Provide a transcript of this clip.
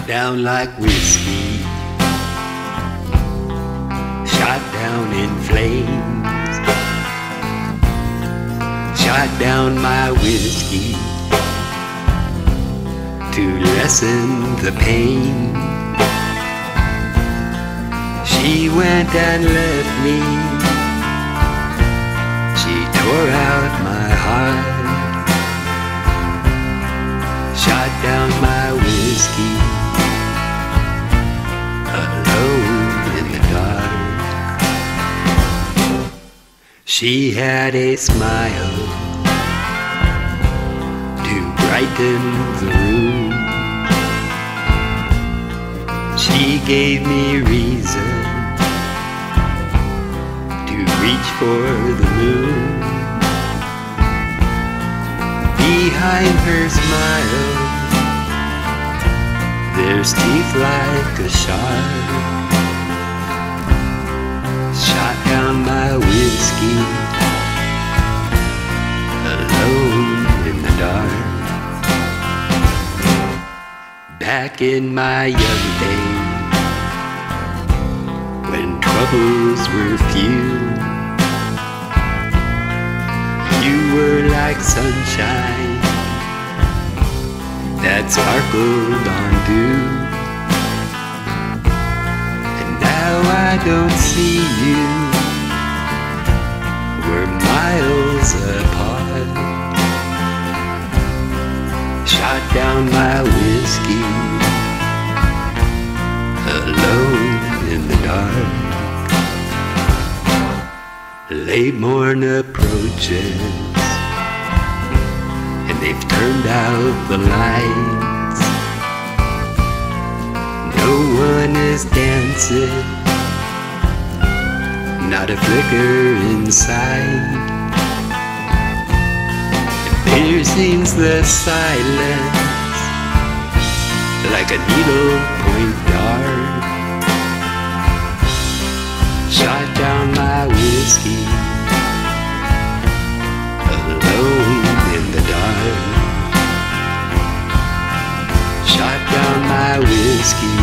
down like whiskey, shot down in flames, shot down my whiskey to lessen the pain. She went and left me, she tore out my heart, shot down my whiskey alone in the dark. She had a smile to brighten the room. She gave me reason to reach for the moon. Behind her smile, there's teeth like a shark. Shot down my whiskey alone in the dark. Back in my young days, when troubles were few, you were like sunshine that sparkled on dew. And now I don't see you, we're miles apart. Shot down my whiskey alone in the dark. Late morn approaches, and they've turned out the lights. No one is dancing, not a flicker in sight. Piercings the silence like a needle-point dart. Shot down my whiskey alone in the dark. Shot down my whiskey